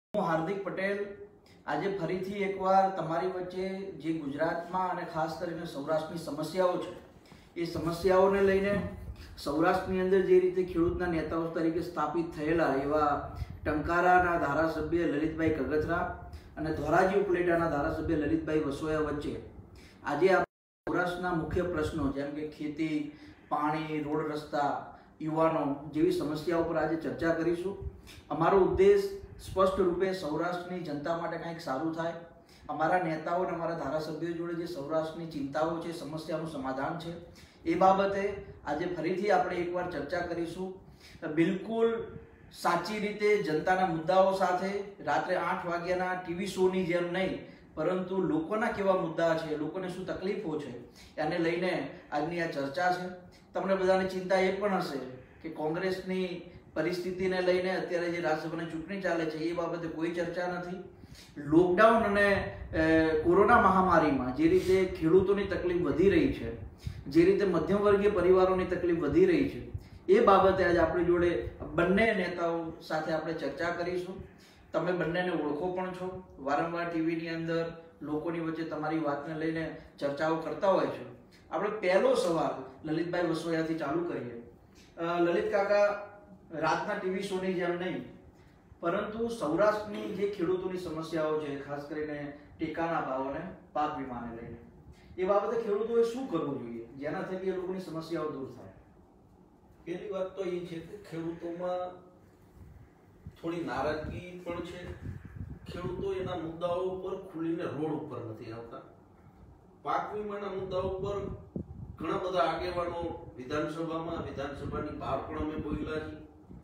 હું હાર્દિક પટેલ આજે ફરીથી એકવાર તમારી વચ્ચે જે ગુજરાતમાં અને ખાસ કરીને સૌરાષ્ટ્રની સમસ્યાઓ છે એ સમસ્યાઓને લઈને સૌરાષ્ટ્રની અંદર જે રીતે ખેડૂતના નેતાઓ તરીકે સ્થાપિત થયેલા એવા ટંકારાના ધારાસભ્ય લલિતભાઈ કગથરા અને ધોરાજી ઉપલેટાના ધારાસભ્ય લલિતભાઈ વસોયા વચ્ચે આજે સૌરાષ્ટ્રના મુખ્ય પ્રશ્નો જેમ કે ખેતી, પાણી, રોડ રસ્તા, યુવાનો જેવી સમસ્યાઓ પર આજે ચર્ચા કરીશું। અમારો ઉદ્દેશ સ્પષ્ટ રૂપે સૌરાષ્ટ્રની જનતા માટે કંઈક સારું થાય, અમારા નેતાઓ અને અમારા ધારાસભ્યો જોડે જે સૌરાષ્ટ્રની ચિંતાઓ છે, સમસ્યાનું સમાધાન છે, એ બાબતે આજે ફરીથી આપણે એકવાર ચર્ચા કરીશું। બિલકુલ સાચી રીતે જનતાના મુદ્દાઓ સાથે રાત્રે 8 વાગ્યાના ટીવી શોની જેમ નહીં, પરંતુ લોકોના કેવા મુદ્દા છે, લોકોને શું તકલીફો છે એને લઈને આજની આ ચર્ચા છે। તમને બધાની ચિંતા એ પણ હશે કે કોંગ્રેસની પરિસ્થિતિને લઈને અત્યારે જે રાજ્યસભાની ચૂંટણી ચાલે છે એ બાબતે કોઈ ચર્ચા નથી। લોકડાઉન અને કોરોના મહામારીમાં જે રીતે ખેડૂતોની તકલીફ વધી રહી છે, જે રીતે મધ્યમ વર્ગીય પરિવારોની તકલીફ વધી રહી છે, એ બાબતે આજે આપણી જોડે બંને નેતાઓ સાથે આપણે ચર્ચા કરીશું। તમે બંનેને ઓળખો પણ છો, વારંવાર ટીવીની અંદર લોકોની વચ્ચે તમારી વાતને લઈને ચર્ચાઓ કરતા હોય છે। આપણે પહેલો સવાલ લલિતભાઈ વસોયાથી ચાલુ કરીએ। લલિત કાકા, રાતના ટીવી શોની જેમ નહીં, પરંતુ સૌરાષ્ટ્રની જે ખેડૂતોની સમસ્યાઓ છે, ખાસ કરીને ટેકાના ભાવ અને પાક વીમાને લઈને, એ બાબતે ખેડૂતોએ શું કરવું જોઈએ જેના થકી એ લોકોની સમસ્યાઓ દૂર થાય? પહેલી વાત તો એ છે કે ખેડૂતોમાં થોડી નારાજગી પણ છે। ખેડૂતો એના મુદ્દાઓ ઉપર ખુલીને રોડ ઉપર નથી આવતા। પાક વીમાના મુદ્દાઓ ઉપર ઘણા બધા આગેવાનો વિધાનસભાની બહાર પણ અમે બોલ્યા છીએ।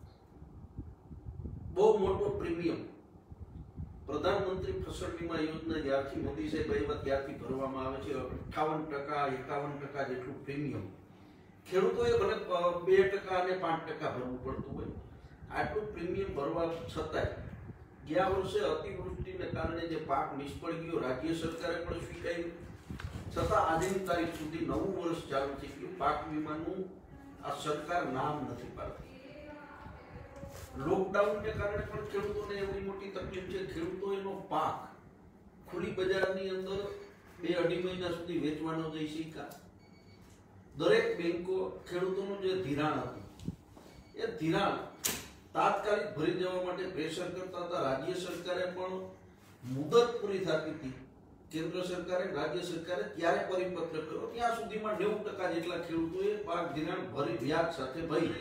બહુ મોટો પ્રીમિયમ પ્રધાનમંત્રી ફસલ વીમા યોજના જ્યારથી મોદી સાહેબ આવ્યા ત્યારથી ભરવામાં આવે છે। 58% જેટલું પ્રીમિયમ ખેડૂતોએ ભલે 2% અને 5% ભરવું પડતું હોય, આટલું પ્રીમિયમ ભરવા છતાંય ગયા વર્ષે અતિવૃષ્ટિને કારણે જે પાક નિષ્ફળ ગયો, રાજ્ય સરકારે પણ સ્વીકાર્યું, છતાં આજની તારીખ સુધી 9 વર્ષ ચાલુ થઈ ગયું, પાક વીમાનું આ સરકાર નામ નથી પાડતી। લોકડાઉનને કારણે પણ ખેડૂતોને એવી મોટી તકલીફ છે, ખેડૂતો એનો પાક ખુલ્લી બજારની અંદર 2-2.5 મહિના સુધી વેચવાનો જઈ શક્યા। દરેક બેંકો ખેડૂતોનું જે ધિરાણ હતું એ ધિરાણ તાત્કાલિક ભરી દેવા માટે પ્રેશર કરતા હતા। રાજ્ય સરકારે પણ મુદત પૂરી થતી હતી, કેન્દ્ર સરકારે રાજ્ય સરકારે ત્યારે પરિપત્ર કર્યો, ત્યાં સુધીમાં 90% જેટલા ખેડૂતોએ પાક ધિરાણ ભરી વ્યાજ સાથે ભરી।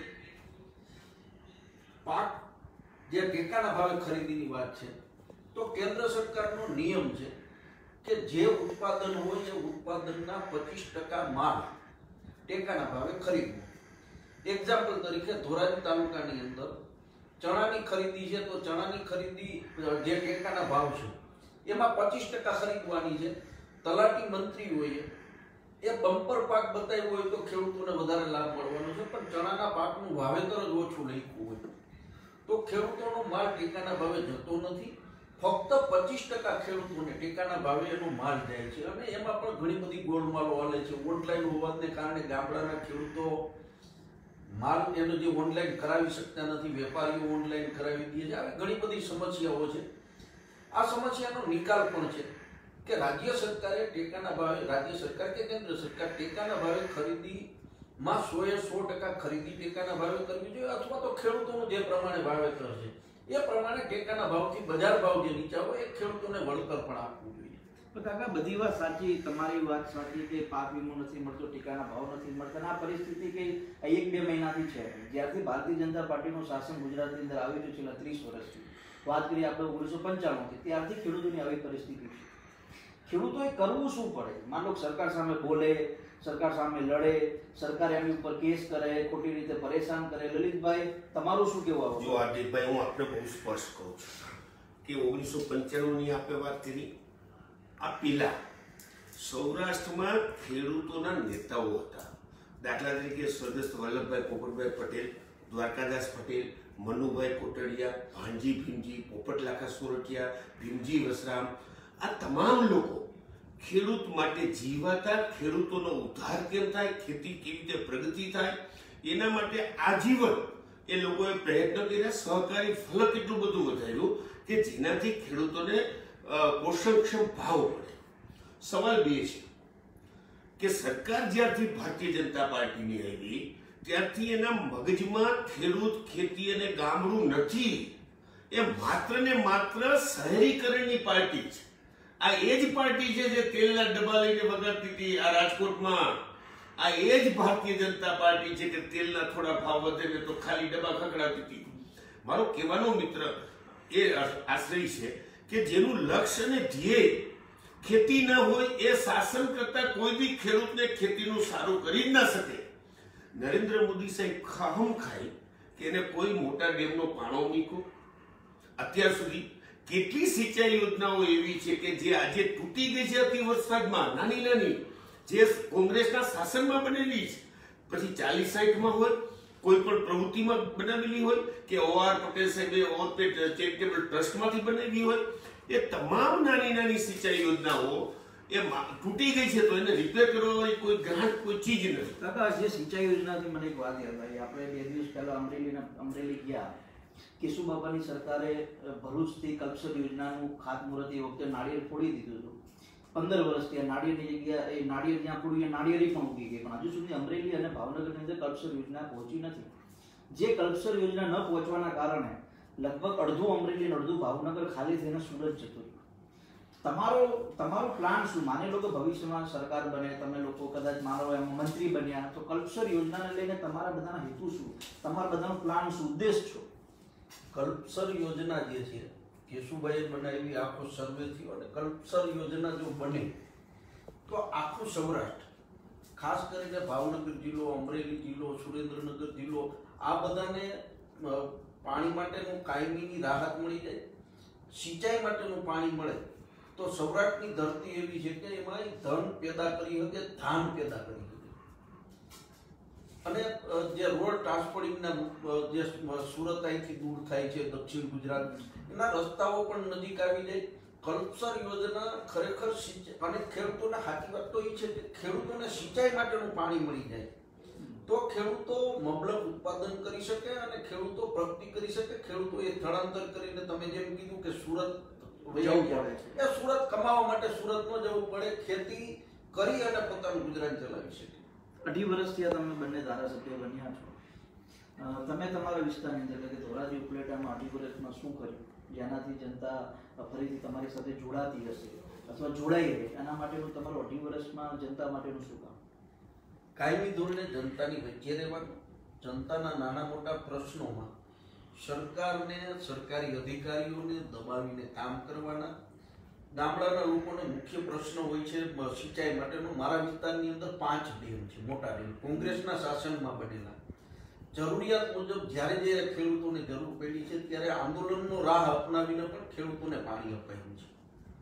પાક જે ટેકાના ભાવે ખરીદીની વાત છે, તો કેન્દ્ર સરકારનો નિયમ છે કે જે ઉત્પાદન હોય એ ઉત્પાદનના 25% માલ ટેકાના ભાવે ખરીદવું। એક્ઝામ્પલ તરીકે ધોરાજી તાલુકાની અંદર ચણાની ખરીદી છે, તો ચણાની ખરીદી જે ટેકાના ભાવ છે એમાં 25% ખરીદવાની છે। તલાટી મંત્રીઓએ એ બમ્પર પાક બતાવ્યો હોય તો ખેડૂતોને વધારે લાભ મળવાનો છે, પણ ચણાના પાકનું વાવેતર જ ઓછું લખ્યું હોય તો ખેડૂતોનો માલ ટેકાના ભાવે જતો નથી। ફક્ત 25% ખેડૂતોને ટેકાના ભાવે એનો માલ જાય છે, અને એમાં પણ ઘણી બધી ગોળમાલો હાલે છે। ઓનલાઈન હોવાને કારણે ગામડાના ખેડૂતો માલ એનો જે ઓનલાઈન કરાવી શકતા નથી, વેપારીઓ ઓનલાઈન કરાવી દે છે। આવી ઘણી બધી સમસ્યાઓ છે। આ સમસ્યાનો નિકાલ પણ છે કે રાજ્ય સરકારે ટેકાના ભાવે, રાજ્ય સરકાર કે કેન્દ્ર સરકાર ટેકાના ભાવે ખરીદીમાં 100% ખરીદી ટેકાના ભાવે કરવી જોઈએ, અથવા તો ખેડૂતોનું જે પ્રમાણે વાવેતર છે એ પ્રમાણે ટેકાના ભાવથી બજાર ભાવ જે નીચા હોય એ ખેડૂતોને વળતર પણ આપવું જોઈએ। કાકા, બધી વાત સાચી, તમારી વાત સાચી કે પાક વીમો નથી મળતો, ટેકાના ભાવ નથી મળતા। આ પરિસ્થિતિ કઈ 1-2 મહિનાથી છે, જ્યારથી ભારતીય જનતા પાર્ટીનું શાસન ગુજરાતની અંદર આવ્યું છે છેલ્લા 30 વર્ષથી, વાત કરીએ આપણે 1995થી, ત્યારથી ખેડૂતોની આવી પરિસ્થિતિ છે। ખેડૂતોએ કરવું શું પડે? માનો સરકાર સામે બોલે, સરકાર સામે લડે, સરકાર એની ઉપર કેસ કરે, ખોટી રીતે પરેશાન કરે। લલિતભાઈ, તમારું શું કહેવું આવે? જો હાર્દિકભાઈ, હું આપણે બહુ સ્પષ્ટ કહું છું કે 1995ની આપણે વાત કરી, આ પેલા સૌરાષ્ટ્રમાં ખેડૂતોના નેતાઓ હતા। દાખલા તરીકે સ્વર્ગસ્થ વલ્લભભાઈ પોપટભાઈ પટેલ, દ્વારકાદાસ પટેલ, મનુભાઈ કોટડિયા, ભાણજી ભીમજી, પોપટલાખા સોરઠિયા, ભીમજી વસરામ, આ તમામ લોકો ખેડૂત માટે જીવાતા, ખેડૂતોનો ઉદ્ધાર કેમ થાય, ખેતી કેવી રીતે પ્રગતિ થાય એના માટે આજીવન એ લોકોએ પ્રયત્ન કર્યા। સહકારી ફલક એટલું બધું વધાર્યું કે જેનાથી ખેડૂતોને પોષણક્ષમ ભાવ મળે. સવાલ બે છે કે સરકાર જ્યારથી ભારતીય જનતા પાર્ટીની આવી ત્યારથી એના મગજમાં ખેડૂત, ખેતી અને ગામડું નથી. એ માત્ર ને માત્ર શહેરીકરણની પાર્ટી છે. આ એ જ પાર્ટી છે જે તેલના ડબ્બા લઈને વગાડતી હતી આ રાજકોટમાં. આ એ જ ભારતીય જનતા પાર્ટી છે કે તેલના થોડા ભાવ વધે ને તો ખાલી ડબ્બા ખખડાતી હતી. મારો કહેવાનો મિત્ર એ આશ્રય છે કે જેનું લક્ષ્ય અને ધ્યેય ખેતી ન હોય એ શાસન કરતા કોઈ બી ખેડૂતને ખેતીનું સારું કરી જ ના શકે. નરેન્દ્ર મોદી સાહેબ ખાહમ ખાઈ કે એને કોઈ મોટા ડેમનો પાણો મૂક્યો. અત્યાર સુધી કેટલી સિંચાઈ યોજનાઓ એવી છે કે જે આજે તૂટી ગઈ છે અતિ વરસાદમાં, નાની નાની, જે કોંગ્રેસના શાસનમાં બનેલી છે, પછી 40-60માં હોય, કોઈ પણ પ્રવૃત્તિમાં બનાવેલી હોય કે OR પટેલ સાહેબે ઓરપેટ ચેરિટેબલ ટ્રસ્ટમાંથી બનાવી હોય, એ તમામ નાની નાની સિંચાઈ યોજનાઓ એ તૂટી ગઈ છે તો એને રિપેર કરવા વાળી કોઈ ગ્રાન્ટ, કોઈ ચીજ નથી. કાકા, જે સિંચાઈ યોજનાથી મને એક વાત યાદ આવી. આપણે 2 દિવસ પહેલા અમરેલી ગયા. કેશુબાપાની સરકારે ભરૂચથી કલ્પસર યોજનાનું ખાતમુહૂર્ત એ વખતે નાળિયેર ફોડી દીધું હતું. 15 વર્ષથી આ નાળિયેરની જગ્યા એ નાળિયેર જ્યાં પડ્યું એ નાળિયેરી પણ ઉગી ગઈ, પણ હજુ સુધી અમરેલી અને ભાવનગરની અંદર કલ્પસર યોજના પહોંચી નથી. જે કલ્પસર યોજના ન પહોંચવાના કારણે લગભગ અડધું અમરેલી અને અડધું ભાવનગર ખાલી થઈને સુરત જતું રહ્યું. તમારો પ્લાન શું? માની લો કે ભવિષ્યમાં સરકાર બને, તમે લોકો કદાચ માનો એમ મંત્રી બન્યા, તો કલ્પસર યોજનાને લઈને તમારા બધાના હેતુ શું? તમારા બધાનો પ્લાન શું, ઉદ્દેશ શું? કલ્પસર યોજના જે છે કેશુભાઈએ બનાવી, આખો સર્વે થયો અને કલ્પસર યોજના જો બને તો આખું સૌરાષ્ટ્ર, ખાસ કરીને ભાવનગર જિલ્લો, અમરેલી જિલ્લો, સુરેન્દ્રનગર જિલ્લો, આ બધાને પાણી માટેનું કાયમીની રાહત મળી જાય, સિંચાઈ માટેનું પાણી મળે તો સૌરાષ્ટ્રની ધરતી એવી છે કે એમાં ધન પેદા કરી શકે, ધાન પેદા કરી શકે. અને જે રોડ ટ્રાન્સપોર્ટિંગના જે સુરત અહીંથી દૂર થાય છે દક્ષિણ ગુજરાત, એના રસ્તાઓ પણ નજીક આવી જાય. કલ્પસર યોજના ખરેખર અને ખેડૂતોને સાચી વાત તો એ છે કે ખેડૂતોને સિંચાઈ માટેનું પાણી મળી જાય તો ખેડૂતો મબલક ઉત્પાદન કરી શકે અને ખેડૂતો પ્રગતિ કરી શકે. ખેડૂતો એ સ્થળાંતર કરીને, તમે જેમ કીધું કે સુરત જવું પડે, એ સુરત કમાવા માટે સુરત ન જવું પડે, ખેતી કરી અને પોતાનું ગુજરાન ચલાવી શકે. 2.5 વર્ષથી તમે બંને ધારાસભ્ય બન્યા છો. તમે તમારા વિસ્તારની અંદર એટલે કે ધોરાજી ઉપલેટામાં 2.5 વર્ષમાં શું કર્યું જેનાથી જનતા ફરીથી તમારી સાથે જોડાતી હશે અથવા જોડાઈ રહે? એના માટેનું તમારું 2.5 વર્ષમાં જનતા માટેનું શું કામ? કાયમી ધોરણે જનતાની વચ્ચે રહેવાનું, જનતાના નાના મોટા પ્રશ્નોમાં સરકારને, સરકારી અધિકારીઓને દબાવીને કામ કરવાના. ગામડાના લોકોને મુખ્ય પ્રશ્ન હોય છે સિંચાઈ માટેનો. મારા વિસ્તારની અંદર 5 ડેમ છે, મોટા ડેમ, કોંગ્રેસના શાસનમાં બનેલા. જરૂરિયાત મુજબ જ્યારે જ્યારે ખેડૂતોને જરૂર પડી છે ત્યારે આંદોલનનો રાહ અપનાવીને પણ ખેડૂતોને પાણી અપાયું છે.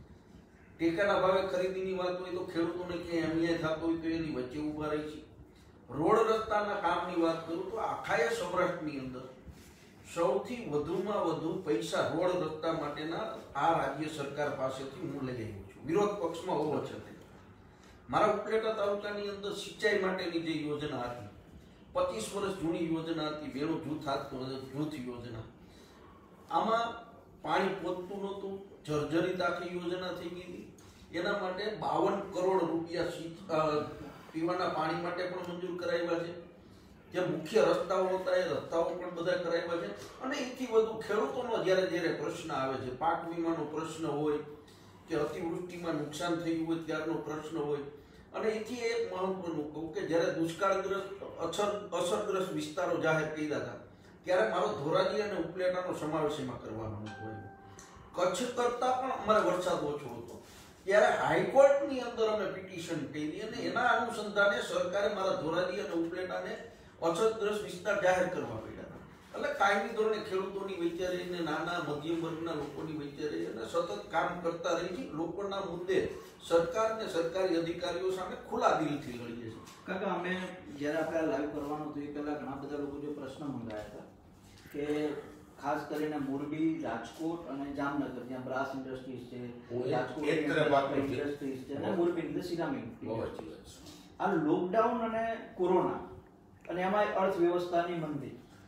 ટેકાના ભાવે ખરીદીની વાત હોય તો ખેડૂતોને ક્યાંય અન્યાય થતો હોય તો એની વચ્ચે ઊભા રહી છે. રોડ રસ્તાના કામની વાત કરું તો આખા સૌરાષ્ટ્રની અંદર સૌથી વધુમાં વધુ પૈસા રોડ રસ્તા માટેના આ રાજ્ય સરકાર પાસેથી હું લઈ આવ્યો છું, વિરોધ પક્ષમાં હોવા છતાં. મારા ઉપલેટા તાલુકાની અંદર સિંચાઈ માટેની જે યોજના હતી, 25 વર્ષ જૂની યોજના હતી, બેનો જૂથ યોજના, આમાં પાણી પહોંચતું નહોતું, જર્જરિત આખી યોજના થઈ ગઈ હતી. એના માટે 52 કરોડ રૂપિયા પીવાના પાણી માટે પણ મંજૂર કરાવ્યા છે. જે મુખ્ય રસ્તાઓ હતા એ રસ્તાઓ પણ બધા કરાવ્યા છે. અને એથી વધુ ખેડૂતોનો જ્યારે જ્યારે પ્રશ્ન આવે છે, પાક વીમાનો પ્રશ્ન હોય કે અતિવૃષ્ટિમાં નુકસાન થયું હોય ત્યારનો પ્રશ્ન હોય, અને એથી એક મહત્વનું કહું કે જ્યારે દુષ્કાળગ્રસ્ત અસરગ્રસ્ત વિસ્તારો જાહેર કર્યા હતા ત્યારે મારો ધોરાજી અને ઉપલેટાનો સમાવેશ એમાં કરવાનો હતો. કચ્છ કરતા પણ અમારે વરસાદ ઓછો હતો ત્યારે હાઈકોર્ટની અંદર અમે પિટિશન કરી અને એના અનુસંધાને સરકારે મારા ધોરાજી અને ઉપલેટાને અછતગ્રસ્ત વિસ્તાર જાહેર કરવા પડ્યા હતા. એટલે કાયમી ધોરણે ખેડૂતોની વચ્ચે રહીને, નાના મધ્યમ વર્ગના લોકોની વચ્ચે રહી અને સતત કામ કરતા રહી છે. લોકોના મુદ્દે સરકાર ને સરકારી અધિકારીઓ સામે ખુલ્લા દિલથી લડીએ છીએ. કાકા, અમે જ્યારે આપણે લાઈવ કરવાનું હતું એ પહેલા ઘણા બધા લોકો જે પ્રશ્ન મંગાયા હતા કે ખાસ કરીને મોરબી, રાજકોટ અને જામનગર જ્યાં બ્રાસ ઇન્ડસ્ટ્રીઝ છે, રાજકોટ ઇન્ડસ્ટ્રીઝ છે અને મોરબી અંદર સિરામિક. આ લોકડાઉન અને કોરોના અને એમાં અર્થવ્યવસ્થાની મંદી,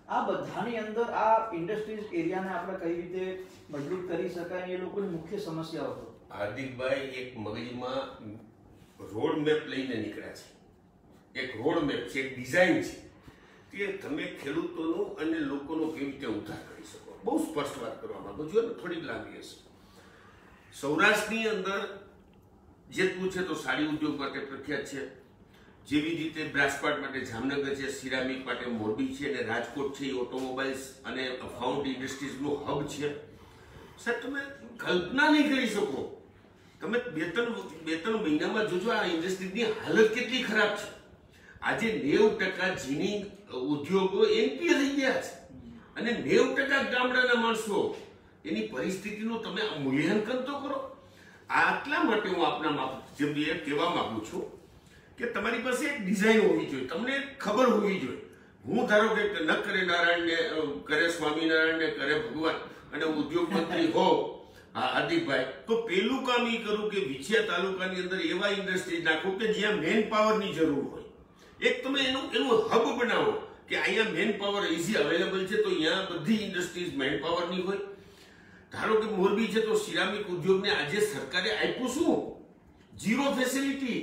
આ બધાની અંદર આ ઇન્ડસ્ટ્રીઝ એરિયાને આપણે કઈ રીતે મજબૂત કરી શકાય એ લોકોની મુખ્ય સમસ્યાઓ હતો. હાર્દિકભાઈ એક મગજમાં રોડ મેપ લઈને નીકળ્યા છે. એક રોડ મેપ છે, એક ડિઝાઇન છે કે તમે ખેડૂતોનો અને લોકોનો કેવી રીતે ઉદ્ધાર કરી શકો. બહુ સ્પષ્ટ વાત કરવા માંગુ છું અને થોડીક લાંબી હશે. સૌરાષ્ટ્રની અંદર જેતપુર છે તો સાડી ઉદ્યોગ માટે પ્રખ્યાત છે, જેવી રીતે બ્રાસપાટ માટે જામનગર છે, સિરામિક માટે મોરબી છે, અને રાજકોટ છે એ ઓટોમોબાઈલ્સ અને ફાઉન્ડ ઇન્ડસ્ટ્રીઝનું હબ છે. સાહેબ તમે કલ્પના નહીં કરી શકો. તમે બે ત્રણ મહિનામાં જોજો આ ઇન્ડસ્ટ્રીની હાલત કેટલી ખરાબ છે. આજે 90% જીની ઉદ્યોગો એનપીએ થઈ ગયા છે અને 90% ગામડાના માણસો એની પરિસ્થિતિનું તમે મૂલ્યાંકન તો કરો. આટલા માટે હું આપના જેમ એ કહેવા માંગુ છું કે તમારી પાસે એક ડિઝાઇન હોવી જોઈએ, તમને ખબર હોવી જોઈએ. હું ધારો કે ન કરે નારાયણને કરે સ્વામિનારાયણને કરે ભગવાન અને ઉદ્યોગ મંત્રી હો હાર્દિકભાઈ, તો પેલું કામ એ કરું કે વિછિયા તાલુકાની અંદર એવા ઇન્ડસ્ટ્રીઝ નાખો કે જ્યાં મેન પાવરની જરૂર હોય. એક તમે એનું હબ બનાવો કે અહીંયા મેન પાવર ઇઝી અવેલેબલ છે, તો અહીંયા બધી ઇન્ડસ્ટ્રીઝ મેન પાવરની હોય. ધારો કે મોરબી છે તો સિરામિક ઉદ્યોગને આજે સરકારે આપ્યું શું? Zero facility.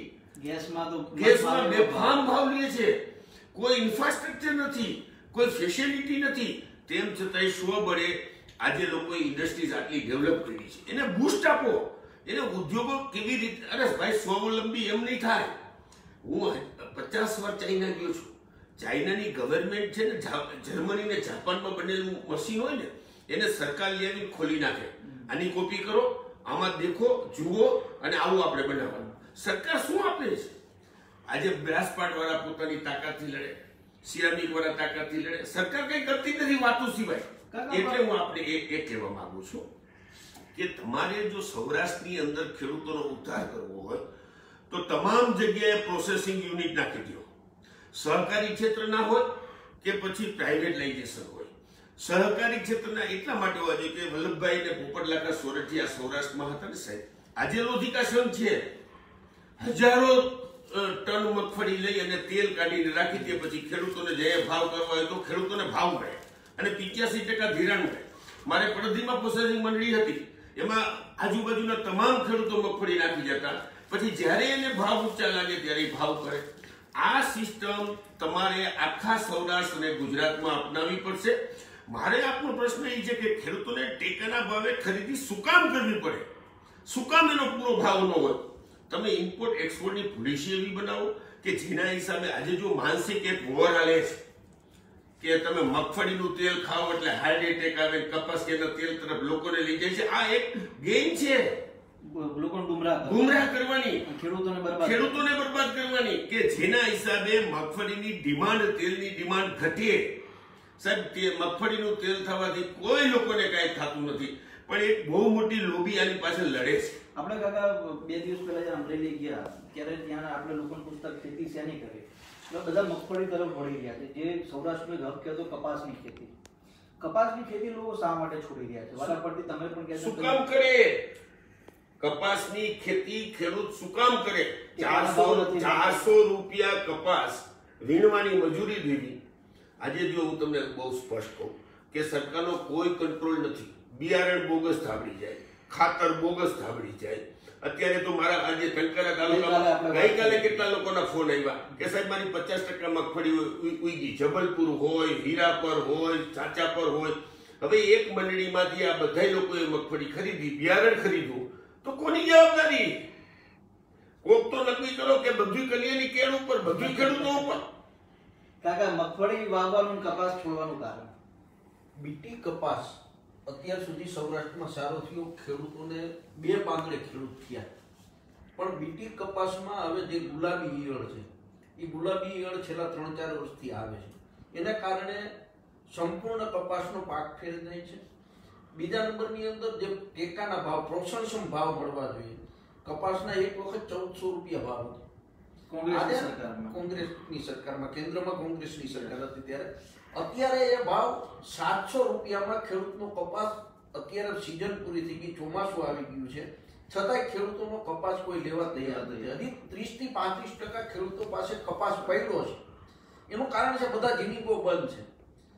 ગેસમાં બેફામ ભાવ લે છે, કોઈ ઇન્ફ્રાસ્ટ્રક્ચર નથી, કોઈ ફેસિલિટી નથી. તેમ છતાંય સ્વબળે આજે લોકોએ ઇન્ડસ્ટ્રીઝ આટલી ડેવલપ કરી છે. એને બૂસ્ટ આપો, એને ઉદ્યોગો કેવી રીતે. અરે ભાઈ સ્વાવલંબી એમ નહીં થાય. હું 50 વાર ચાઇના ગયો છું. ચાઇનાની ગવર્મેન્ટ છે ને જર્મની ને જાપાનમાં બનેલું મશીન હોય ને એને સરકાર લઈ આવીને ખોલી નાખે. આની કોપી કરો, આમાં દેખો, જુઓ અને આવું આપણે બનાવવાનું. સરકાર શું આપે છે? આજે બ્રાસપાટ વાળા પોતાની તાકાતથી લડે, સિરામિક વાળા તાકાતથી લડે. સરકાર કઈ કરતી નથી વાતો સિવાય. એટલે હું આપણે એ કહેવા માંગુ છું કે તમારે જો સૌરાષ્ટ્રની અંદર ખેડૂતોનો ઉદ્ધાર કરવો હોય તો તમામ જગ્યાએ પ્રોસેસિંગ યુનિટ નાખી દો. સહકારી ક્ષેત્ર ના હોય કે પછી પ્રાઇવેટાઇઝેશન હોય. સહકારી ક્ષેત્રના એટલા માટે હોવા જોઈએ કે વલ્લભભાઈ ને પોપટલાકા સોરઠિયા સૌરાષ્ટ્રમાં હતા ને સાહેબ. આજે લોધિકા સંઘ છે, હજારો ટન મગફળી લઈ અને તેલ કાઢીને રાખી દે, પછી ખેડૂતોને જે ભાવ કરવા હોય તો ખેડૂતોને ભાવ મળે અને 85% ધિરાણ મળે. મારે પડધીમાં પ્રોસેસિંગ મંડળી હતી, એમાં આજુબાજુના તમામ ખેડૂતો મગફળી નાખી જતા, પછી જ્યારે એને ભાવ ઊંચા લાગે ત્યારે ભાવ કરે. આ સિસ્ટમ તમારે આખા સૌરાષ્ટ્ર અને ગુજરાતમાં અપનાવવી પડશે. મારે આપનો પ્રશ્ન એ છે કે ખેડૂતોને ટેકાના ભાવે ખરીદી શું કામ કરવી પડે? શું કામ એનો પૂરો ભાવ ન હોય? તમે ઇમ્પોર્ટ એક્સપોર્ટની પોલિસી એવી બનાવો કે જેના હિસાબે આજે જો માનસિક એક વોર હાલે છે કે તમે મગફળીનું તેલ ખાઓ એટલે હાર્ટ એટેક આવે, કપાસ કેના તેલ તરફ લોકોને લઈ જાય છે. આ એક ગેમ છે, લોકોને ગુમરાહ કરવાની, ખેડૂતોને બરબાદ કરવાની કે જેના હિસાબે મગફળીની ડિમાન્ડ, તેલની ડિમાન્ડ ઘટે. સાહેબ તે મગફળીનું તેલ થવાથી કોઈ લોકોને કાંઈ થતું નથી, પણ એક બહુ મોટી લોબી આની પાછળ લડે છે. આપણે કાકા 2 દિવસ પહેલા જે અમરેલી ગયા ત્યારે ત્યાં આપણે લોકોને પૂછતા ખેતી શેની કરે, બધા મગફળી તરફ વળી રહ્યા છે. જે સૌરાષ્ટ્રનો હબ કહેતો કપાસની ખેતી. કપાસની ખેતી લોકો શા માટે છોડી રહ્યા છે? વાલા પરથી તમે પણ કહેશો શું કામ કરે? કપાસની ખેતી ખેડૂત શું કામ કરે? 400 રૂપિયા કપાસ વીણવાની મજૂરી દેવી. આજે જો હું તમને બહુ સ્પષ્ટ કહું કે સરકારનો કોઈ કંટ્રોલ નથી. બિયારણ બોગસ ધાબડી જાય, ખાતર બોગસ ધાબડી જાય. અત્યારે તો મારા આજે ટંકારા તાલુકામાં ગઈકાલે કેટલા લોકોના ફોન આવ્યા કે સાહેબ મારી 50% મગફળી ઉગી. જબલપુર હોય, હીરાપર હોય, ચાચાપર હોય. હવે એક મંડળીમાંથી આ બધા લોકોએ મગફળી ખરીદી, બિયારણ ખરીદવું, તો કોની જવાબદારી? કોક તો નક્કી કરો કે બધું કન્યાની કેળ ઉપર, બધું ખેડૂતો ઉપર. કાકા મગફળી વાવવાનું કપાસ છોડવાનું કારણ? બીટી કપાસ અત્યાર સુધી સૌરાષ્ટ્રમાં સારો થયો, ખેડૂતોને 2 પાંદડે ખેડૂત થયા. પણ બીટી કપાસમાં હવે જે ગુલાબી ઈયળ છે, એ ગુલાબી ઈયળ છેલ્લા 3-4 વર્ષથી આવે છે. એના કારણે સંપૂર્ણ કપાસનો પાક ફેરી જાય છે. બીજા નંબરની અંદર જે ટેકાના ભાવ, પ્રોત્સાહન ભાવ મળવા જોઈએ, કપાસના એક વખત 1400 રૂપિયા ભાવ હતો કોંગ્રેસની સરકારમાં, કેન્દ્રમાં કોંગ્રેસની સરકાર હતી ત્યારે. અત્યારે એ ભાવ 700 રૂપિયામાં ખેડૂતનો કપાસ, અત્યારે સિઝન પૂરી થઈ ગઈ, ચોમાસું આવી ગયું છે, છતાંય ખેડૂતોનો કપાસ કોઈ લેવા તૈયાર નથી. હજી 30 થી 35% ખેડૂતો પાસે કપાસ પડ્યો છે. એનું કારણ છે બધા જીનિકો બંધ છે.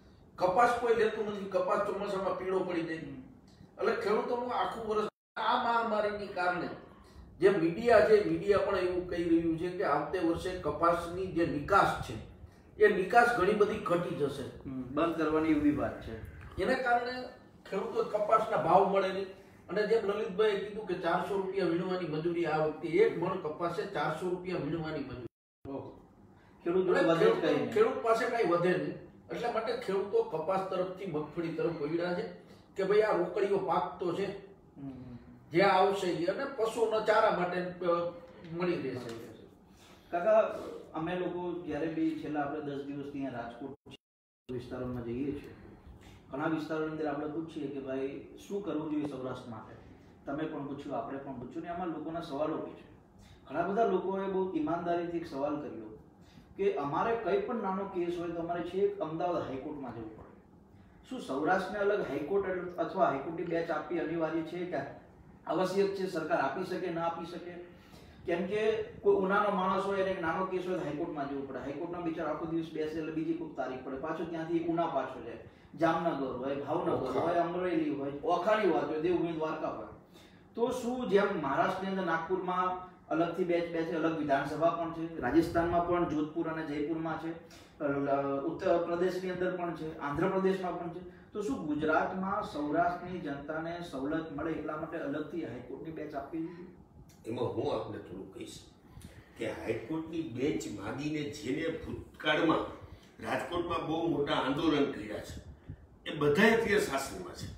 કપાસ કોઈ લેતું નથી, કપાસ ચોમાસામાં પીળો પડી જાય. એટલે ખેડૂતોનું આખું વર્ષ આ મહામારીની કારણે જે મીડિયા છે, મીડિયા પણ એવું કહી રહ્યું છે કે આવતે વર્ષે કપાસની જે નિકાસ છે એ નિકાસ ઘણી બધી ઘટી જશે, બંધ કરવાની એવી વાત છે. એના કારણે ખેડૂતો કપાસના ભાવ મળે નહીં. અને જેમ લલિતભાઈએ કીધું કે 400 રૂપિયા વીણવાની મજૂરી, આ વખતે એક મણ કપાસે 400 રૂપિયા વીણવાની મજૂરી. ખેડૂત પાસે કઈ વધે નહીં. એટલા માટે ખેડૂતો કપાસ તરફથી મગફળી તરફ વળ્યા છે કે ભાઈ આ રોકડીઓ પાક તો છે, જે આવશે અને પશુઓના ચારા માટે મળી રહેશે. કાકા, અમે લોકો જ્યારે બી છેલ્લા આપણે 10 દિવસથી અહીંયા રાજકોટ વિસ્તારોમાં જઈએ છીએ, ઘણા વિસ્તારોની અંદર આપણે પૂછીએ કે ભાઈ શું કરવું જોઈએ સૌરાષ્ટ્ર માટે. તમે પણ પૂછ્યું, આપણે પણ પૂછ્યું, ને આમાં લોકોના સવાલો બી છે. ઘણા બધા લોકોએ બહુ ઈમાનદારીથી એક સવાલ કર્યો કે અમારે કંઈ પણ નાનો કેસ હોય તો અમારે છેક અમદાવાદ હાઈકોર્ટમાં જવું પડે. શું સૌરાષ્ટ્રને અલગ હાઈકોર્ટ અથવા હાઈકોર્ટની બેચ આપવી અનિવાર્ય છે કે આવશ્યક છે? સરકાર આપી શકે, ના આપી શકે? કેમ કે કોઈ ઉનાનો માણસ હોય અને એક નાનો કેસ હોય તો હાઈકોર્ટમાં જવું પડે. હાઈકોર્ટના બિચાર આખો દિવસ બેસે એટલે બીજી કોઈ તારીખ પડે, પાછું ત્યાંથી ઉના પાછો જાય. જામનગર હોય, ભાવનગર હોય, અમરેલી હોય, ઓખાની વાત હોય, દેવભૂમિ દ્વારકા હોય. તો શું જેમ મહારાષ્ટ્રની અંદર નાગપુરમાં અલગથી બેચ અલગ વિધાનસભા પણ છે, રાજસ્થાનમાં પણ જોધપુર અને જયપુરમાં છે, ઉત્તર પ્રદેશની અંદર પણ છે, આંધ્રપ્રદેશમાં પણ છે, તો શું ગુજરાતમાં સૌરાષ્ટ્રની જનતાને સવલત મળે એટલા માટે અલગથી હાઈકોર્ટની બેચ આપવી જોઈએ? એમાં હું આપને થોડું કહીશ કે હાઈકોર્ટની બેન્ચ માંગીને જેને ભૂતકાળમાં રાજકોટમાં બહુ મોટા આંદોલન કર્યા છે એ બધા અત્યારે શાસનમાં છે.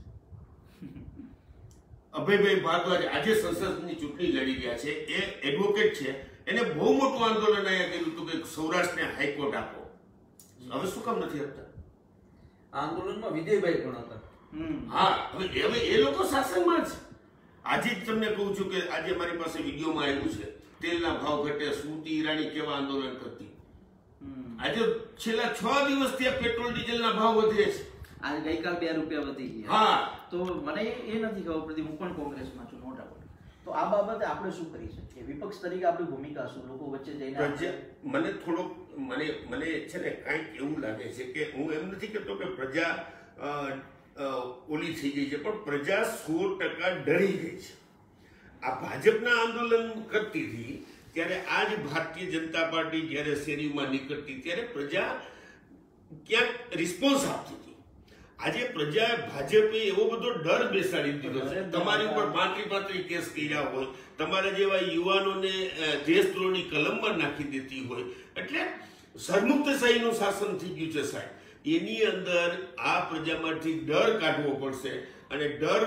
અભયભાઈ ભારદ્વાજ આજે સંસદની ચૂંટણી લડી રહ્યા છે, એ એડવોકેટ છે, એને બહુ મોટું આંદોલન અહીંયા કર્યું હતું કે સૌરાષ્ટ્રને હાઈકોર્ટ આપો. હવે શું કામ નથી આપતા? આંદોલનમાં વિજયભાઈ પણ હતા. હા, હવે એ લોકો શાસનમાં છે. આજે જ તમને કહું છું કે આજે મારી પાસે વિડીયોમાં આવ્યું છે, તેલના ભાવ ઘટે, સ્મૃતિ ઈરાની કેવા આંદોલન કરતી. આજે છેલ્લા 6 દિવસથી પેટ્રોલ ડીઝલના ભાવ વધે છે. આજે ગઈકાલ 2 રૂપિયા વધી ગયા. હા, તો મને એ નથી ખબર પડતી. હું પણ કોંગ્રેસમાં છું, નો ડાઉટ. તો આ બાબતે આપણે શું કરી શકીએ? વિપક્ષ તરીકે આપણી ભૂમિકા શું? લોકો વચ્ચે જઈને મને થોડોક મને છે ને કાંઈક એવું લાગે છે કે હું એમ નથી કહેતો કે પ્રજા ઓલી થઈ ગઈ છે, પણ પ્રજા 100% ડરી ગઈ છે. આ ભાજપના આંદોલન કરતી હતી ત્યારે આ જ ભારતીય જનતા પાર્ટી જ્યારે શેરીમાં નીકળતી ત્યારે પ્રજા ક્યાંક રિસ્પોન્સ આપતી હતી. આજે પ્રજા ભાજપે એવો બધો ડર બેસાડી દીધો છે. તમારી ઉપર 35 કેસ કર્યા હોય, તમારા જેવા યુવાનોને દેશદ્રોહની કલમમાં નાખી દેતી હોય, એટલે સરમુક્તશાહીનું શાસન થઈ ગયું છે સાહેબ. એની અંદર આ પ્રજામાંથી ડર કાઢવો પડશે અને ડર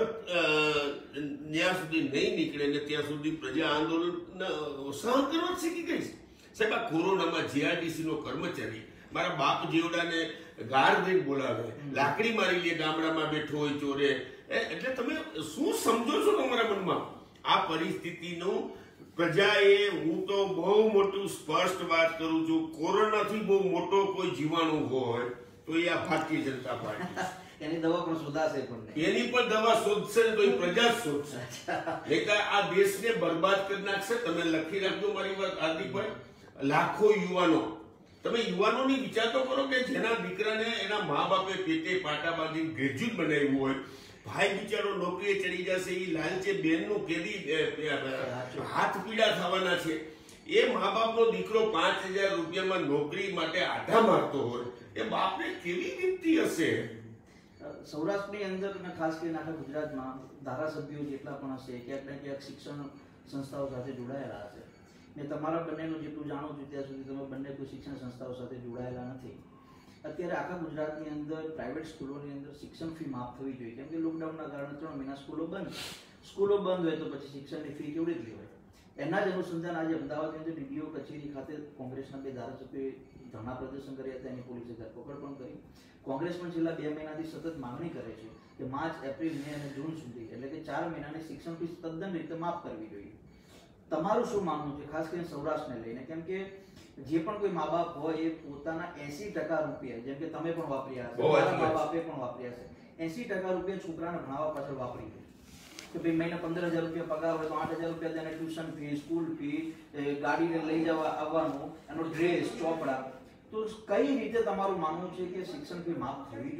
જ્યાં સુધી નહીં નીકળે ને ત્યાં સુધી પ્રજા આંદોલન સહન કરવા શીખી ગઈ છે. સાહેબ, આ કોરોનામાં જીઆરડીસી નો કર્મચારી મારા બાપ જેવડાને ગાર દઈને બોલાવે, લાકડી મારી લે, ગામડામાં બેઠો હોય ચોરે. એટલે તમે શું સમજો છો તમારા મનમાં આ પરિસ્થિતિનું? પ્રજાએ, હું તો બહુ મોટું સ્પષ્ટ વાત કરું છું, કોરોનાથી બહુ મોટો કોઈ જીવાણુ હોય તો એ આ ભારતીય જનતા પાર્ટી. એની દવા પણ શોધાશે, એની પણ દવા શોધશે તો એ પ્રજા શોધશે. એટલે આ દેશને બરબાદ કરી નાખશે. તમે લખી રાખજો મારી વાત હાર્દિકભાઈ, લાખો યુવાનો, તમે યુવાનોની વિચાર તો કરો કે જેના દીકરાને એના મા બાપે પેટે પાટા બાંધીને ગ્રેજ્યુએટ બનાવ્યું હોય, ભાઈ બિચારો નોકરીએ ચડી જશે, એ લાલચે બેનનું કેદી હાથ પીડા થવાના છે. એ મા બાપનો દીકરો 5000 રૂપિયામાં નોકરી માટે આઢા મારતો હોય, એ બાપને કેવી વીતતી હશે? સૌરાષ્ટ્રની અંદર અને ખાસ કરીને આખા ગુજરાતમાં ધારાસભ્યો જેટલા પણ હશે, ક્યાંક ને ક્યાંક શિક્ષણ સંસ્થાઓ સાથે જોડાયેલા હશે. મેં તમારા બંનેનું જેટલું જાણું છું ત્યાં સુધી તમે બંને કોઈ શિક્ષણ સંસ્થાઓ સાથે જોડાયેલા નથી. અત્યારે આખા ગુજરાતની અંદર પ્રાઇવેટ સ્કૂલોની અંદર શિક્ષણ ફી માફ થવી જોઈએ, કેમ કે લોકડાઉનના કારણે 3 મહિના સ્કૂલો બંધ હોય તો પછી શિક્ષણની ફી કેવડી જ હોય. એના જ અનુસંધાન આજે અમદાવાદની અંદર ડીડીઓ કચેરી ખાતે કોંગ્રેસના 2 ધારાસભ્યોએ ધરણા પ્રદર્શન કર્યા હતા. એની પોલીસે ધરપકડ પણ કરી. કોંગ્રેસ પણ છેલ્લા 2 મહિનાથી સતત માંગણી કરે છે કે માર્ચ, એપ્રિલ, મે અને જૂન સુધી, એટલે કે 4 મહિનાની શિક્ષણ ફી તદ્દન રીતે માફ કરવી જોઈએ. તમારું શું માનવું છે ખાસ કરીને સૌરાષ્ટ્રને લઈને? કેમ કે જે પણ કોઈ મા બાપ હોય એ પોતાના 80% રૂપિયા, જેમ કે તમે પણ વાપર્યા હશે, તમારા મા બાપે પણ વાપર્યા હશે, 80% રૂપિયા છોકરાને ભણાવવા પાછળ વાપરી દે કે ભાઈ મહિને 15000 રૂપિયા પગાર હોય તો 8000 રૂપિયા તેને ટ્યુશન ફી, સ્કૂલ ફી, ગાડીને લઈ જવા આવવાનું, એનો ડ્રેસ, ચોપડા. તો કઈ રીતે તમારું માનવું છે કે શિક્ષણ ફી માફ થવી જોઈએ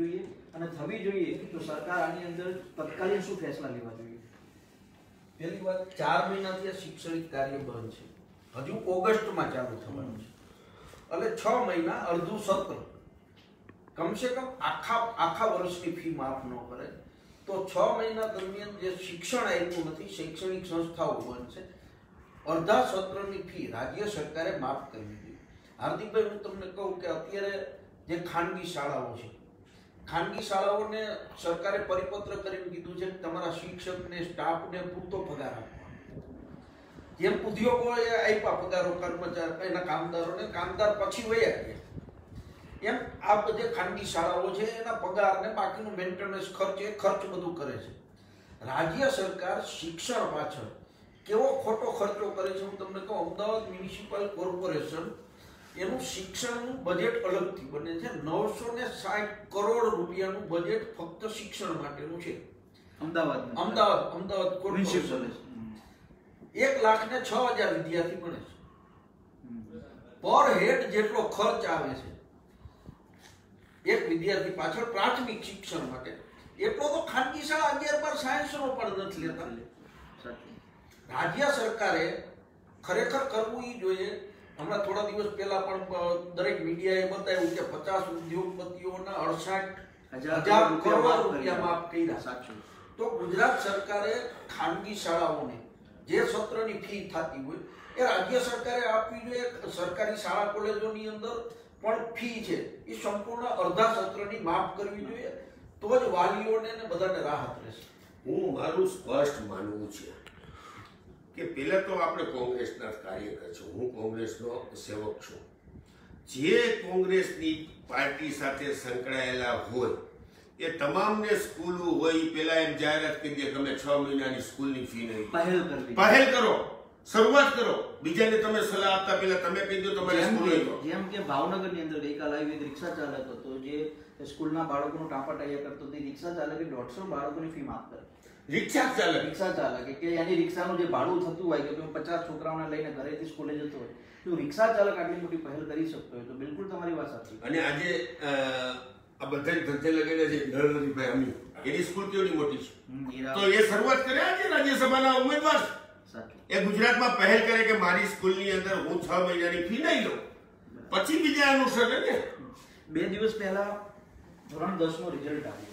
અને થવી જોઈએ, તો સરકાર આની અંદર તત્કાલીન શું ફેસલા લેવા જોઈએ? પહેલી વાત, 4 મહિનાથી આ શૈક્ષણિક કાર્ય બંધ છે. હજુ ઓગસ્ટમાં ચાલુ થવાનું છે. એટલે 6 મહિના અડધું સત્ર, કમસે કમ આખા વર્ષની ફી માફ ન કરે તો 6 મહિના દરમિયાન જે શિક્ષણ આપ્યું નથી, શૈક્ષણિક સંસ્થાઓ બંધ છે, અડધા સત્રની ફી રાજ્ય સરકારે માફ કરવી જોઈએ. હાર્દિકભાઈ, હું તમને કહું કે અત્યારે જે ખાનગી શાળાઓ છે, ખાનગી શાળાઓને સરકારે પરિપત્ર કરીને કીધું છે કે તમારા શિક્ષકને, સ્ટાફને પૂરતો પગાર આપવાનો. જેમ ઉદ્યોગોએ આપ્યા પગારો કર્મચારી, એના કામદારોને, કામદાર પછી વયા ગયા, એમ આ બધી ખાનગી શાળાઓ છે એના પગાર ને બાકીનું મેન્ટેનન્સ ખર્ચ બધું કરે છે. રાજ્ય સરકાર શિક્ષણ પાછળ કેવો ખોટો ખર્ચો કરે છે હું તમને કહું. અમદાવાદ મ્યુનિસિપલ કોર્પોરેશન એનું શિક્ષણનું બજેટ અલગથી બને છે. 960 કરોડ રૂપિયાનું બજેટ ફક્ત શિક્ષણ માટેનું છે. અમદાવાદ કોર્પોરેશન 1,06,000 વિદ્યાર્થી ભણે છે. પર હેડ જેટલો ખર્ચ આવે છે એક વિદ્યાર્થી પાછળ પ્રાથમિક શિક્ષણ માટે, એટલો તો ખાનગી શાળા 11-12 સાયન્સનો પણ નથી લેતા. રાજ્ય સરકારે ખરેખર કરવું એ જોઈએ. હમણાં થોડા દિવસ પહેલા પણ દરેક મીડિયાએ બતાવ્યું કે 50 ઉદ્યોગપતિઓના 68,000 કરોડ રૂપિયા માફ કર્યા. તો ગુજરાત સરકારે ખાનગી શાળાઓને જે સત્રની ફી થતી હોય એ રાજ્ય સરકારે આપવી જોઈએ. સરકારી શાળા કોલેજોની અંદર પણ ફી છે એ સંપૂર્ણ અડધા સત્રની માફ કરવી જોઈએ, તો જ વાલીઓને ને બધાને રાહત રહેશે. હું મારું સ્પષ્ટ માનવું છે કે પહેલા તો આપણે કોંગ્રેસના કાર્યકર છું, હું કોંગ્રેસનો સેવક છું. જે કોંગ્રેસની પાર્ટી સાથે સંકળાયેલા હોય એ તમામને સ્કૂલો હોય પહેલા એમ જાહેરાત કરી દે કે અમે 6 મહિનાની સ્કૂલની ફી નહીં, પહેલ કરો, શરૂઆત કરો. બીજાને તમે સલાહ આપતા પહેલા તમે કહી દો તમારી સ્કૂલ નહીં. જેમ કે ભાવનગરની અંદર ગઈકાલ આવી એક રિક્ષા ચાલક હતો જે સ્કૂલના બાળકોનું ટાંપાટાયા કરતો તે રિક્ષા ચાલકે 150 બાળકોની ફી માફ કરી. રિક્ષા ચાલકે કે એની રિક્ષાનું જે ભાડું થતું હોય કે 50 છોકરાઓને લઈને ઘરેથી સ્કૂલે જતો હોય, તો રિક્ષા ચાલક આટલી મોટી પહેલ કરી શકતો હોય તો બિલકુલ તમારી વાત સાચી. અને આજે આ બધા ધંધે લગેલા છે નરેન્દ્રભાઈ અમી, એની સ્કૂલ કેવડી મોટી છે, તો એ શરૂઆત કરે આજે રાજ્યસભાના ઉમેદવાર એ ગુજરાતમાં પહેલ કરે કે મારી સ્કૂલની અંદર હું 6 મહિનાની ફી નહીં લઉં, પછી બીજા અનુસરે ને. 2 દિવસ પહેલા ધોરણ 10 નું રિઝલ્ટ આવ્યું.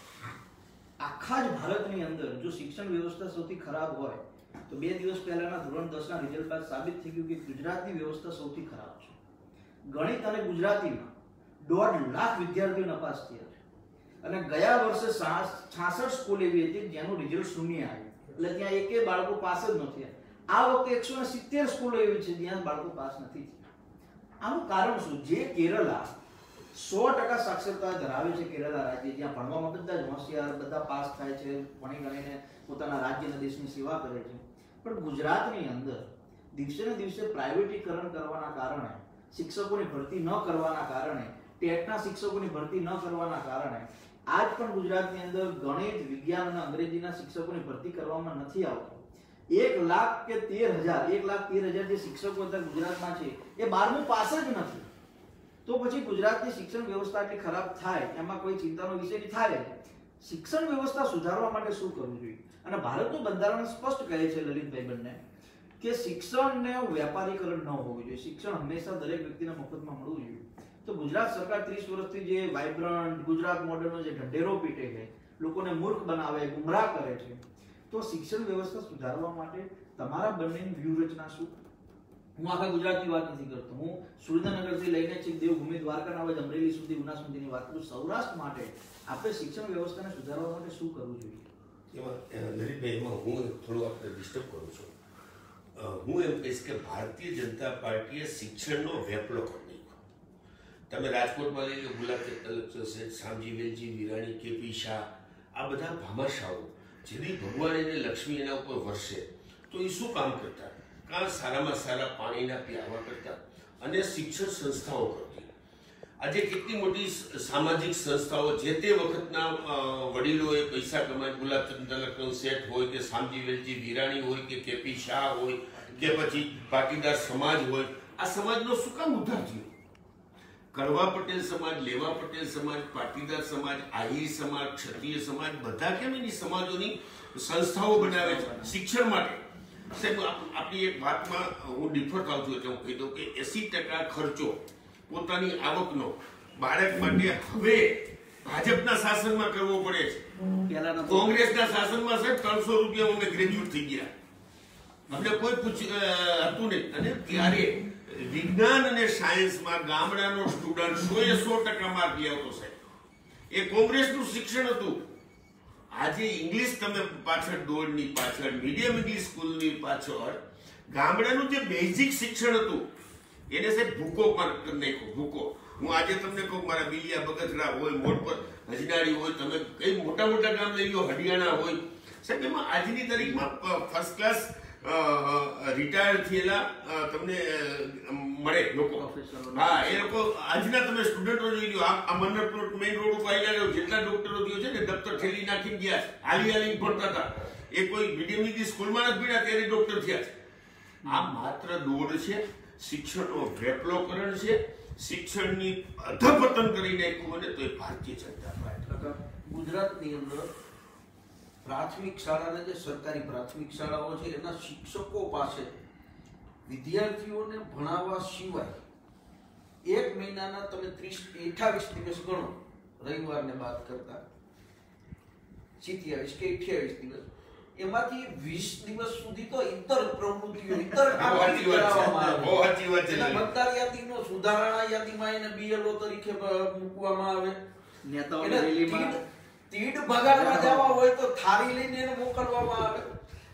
આખા જ ભારતની અંદર જો શિક્ષણ વ્યવસ્થા સૌથી ખરાબ હોય તો 2 દિવસ પહેલાના ધોરણ 10 ના રિઝલ્ટ બાદ સાબિત થઈ ગયું કે ગુજરાતની વ્યવસ્થા સૌથી ખરાબ છે. ગણિત અને ગુજરાતીમાં 1.5 લાખ વિદ્યાર્થીઓ નપાસ થયા છે અને ગયા વર્ષે 66 સ્કૂલ એવી હતી જેનું રિઝલ્ટ શૂન્ય આવ્યું, એટલે ત્યાં એકે બાળકો પાસ જ નથી. આ વખતે 170 સ્કૂલો એવી છે જ્યાં બાળકો પાસ નથી થયા. આનું કારણ શું? જે કેરલા 100% સાક્ષરતા ધરાવે છે, કેરલા રાજ્ય, જ્યાં ભણવામાં બધા જ હોશિયાર, બધા પાસ થાય છે, ભણી ગણીને પોતાના રાજ્યના દેશની સેવા કરે છે, પણ ગુજરાતની અંદર દિવસે ને દિવસે પ્રાઇવેટીકરણ કરવાના કારણે, શિક્ષકોની ભરતી ન કરવાના કારણે, ટેટના શિક્ષકોની ભરતી ન કરવાના કારણે આજ પણ ગુજરાતની અંદર ગણિત, વિજ્ઞાન અને અંગ્રેજીના શિક્ષકોની ભરતી કરવામાં નથી આવતો. 1,13,000 જે શિક્ષકો અત્યારે ગુજરાતમાં છે એ 12મું પાસ જ નથી. તો પછી ગુજરાતની શિક્ષણ વ્યવસ્થા એટલી ખરાબ થાય એમાં કોઈ ચિંતાનો વિષય નહીં થાય. શિક્ષણ વ્યવસ્થા સુધારવા માટે શું કરવું જોઈએ? અને ભારતનું બંધારણ સ્પષ્ટ કહે છે લલિતભાઈ બંને કે શિક્ષણને વેપારીકરણ ન હોવું જોઈએ. શિક્ષણ હંમેશા દરેક વ્યક્તિને મફતમાં મળવું જોઈએ. તો ગુજરાત સરકાર 30 વર્ષથી જે વાઇબ્રન્ટ ગુજરાત મોડેલનો જે ઢંઢેરો પીટે છે, લોકોને મૂર્ખ બનાવે, ગુમરાહ કરે છે, તો શિક્ષણ વ્યવસ્થા સુધારવા માટે તમારા બંનેની વ્યૂહરચના શું? હું આખા ગુજરાતની વાત નથી કરતો, હું સુરેન્દ્રનગરથી લઈને છેક દેવભૂમિ, દ્વારકાના આવે અમરેલી સુધી, ઉના સુધીની વાત કરું. સૌરાષ્ટ્ર માટે આપણે શિક્ષણ વ્યવસ્થાને સુધારવા માટે શું કરવું જોઈએ? એમાં લલિતભાઈ, એમાં હું થોડું આપણે ડિસ્ટર્બ કરું છું. હું એમ કહીશ કે ભારતીય જનતા પાર્ટીએ શિક્ષણનો વેપલો કરી નાખ્યો. તમે રાજકોટમાં લઈ લો, ગુલાબ કલેક્ટર છે, શામજી વેલજી, વિરાણી, કેપી શાહ, આ બધા ભામાશાઓ જેની ભગવાન એને લક્ષ્મી એના ઉપર વરસે તો એ શું કામ કરતા? સારામાં સારા પાણીના પીવા કરતા અને શિક્ષણ સંસ્થાઓ કરતી. આજે કેટલી મોટી સામાજિક સંસ્થાઓ જે તે વખતના વડીલોએ પૈસા કમાય, ગુલાબચંદ શેઠ હોય કે શામજી વેલજી, વિરાણી હોય કે કેપી શાહ હોય કે પછી પાટીદાર સમાજ હોય, આ સમાજનો શું કામ ઉદ્ધાર થયો? કડવા પટેલ સમાજ, લેવા પટેલ સમાજ, પાટીદાર સમાજ, આહિર સમાજ, ક્ષત્રિય સમાજ બધા કેમ એની સમાજોની સંસ્થાઓ બનાવે છે શિક્ષણ માટે. સાહેબ આપણી એક વાતમાં હું ડિફર થાઉં છું એટલે હું કહી દઉં કે 80% ખર્ચો પોતાની આવકનો બાળક માટે હવે ભાજપના શાસનમાં કરવો પડે છે. કોંગ્રેસના શાસનમાં સાહેબ 300 રૂપિયા અમે ગ્રેજ્યુએટ થઈ ગયા, અમને કોઈ હતું નહીં. અને ત્યારે વિજ્ઞાન અને સાયન્સમાં ગામડાનો સ્ટુડન્ટ 100% માર્ક લઈ આવતો સાહેબ. એ કોંગ્રેસનું શિક્ષણ હતું. આજે ઇંગ્લિશ તમે પાછળ દોડની પાછળ મીડિયમ ઇંગ્લિશ સ્કૂલની પાછળ ગામડાનું જે બેઝિક શિક્ષણ હતું એને સાહેબ ભૂકો પર કરી નાખ્યો. ભૂકો હું આજે તમને કહું, મારા બિલિયા બગસરા હોય, મોડ પર હજનાળી હોય, તમે કઈ મોટા મોટા ગામ લઈ લો, હરિયાણા હોય સાહેબ, એમાં આજની તારીખમાં ફર્સ્ટ ક્લાસ રિટાયર થયેલા તમને મળે લોકો. હા, એ લોકો આજના તમે સ્ટુડન્ટો જોઈ લો. આ મન્નતપુર મેઇન રોડ ઉપર આવેલા જેટલા ડોક્ટરો થયો છે ને, દફતર થેલી નાખીને ગયા, હાલી હાલી ભણતા હતા. એ કોઈ મીડિયમ ઇંગ્લિશ સ્કૂલમાં નથી ભણ્યા ત્યારે ડોક્ટર થયા છે. આ માત્ર દોડ છે, શિક્ષણનો વેપલોકરણ છે. શિક્ષણની અધપતન કરી નાખ્યું અને તો એ ભારતીય જનતા પાર્ટી. ગુજરાતની અંદર પ્રાથમિક શાળાના જે સરકારી પ્રાથમિક શાળાઓ છે એના શિક્ષકો પાસે વિદ્યાર્થીઓને ભણાવવા સિવાય એક મહિનાના તમે 28 દિવસ ગણો, રવિવારને બાદ કરતા 27 કે 28 દિવસ, એમાંથી 20 દિવસ સુધી તો ઇતર પ્રવૃત્તિઓ મતદાર યાદીનો સુધારણા યાદીમાં એને BLO તરીકે મૂકવામાં આવે. તીડ ભગાડવા જવા હોય તો થાળી લઈને એને મોકલવામાં આવે.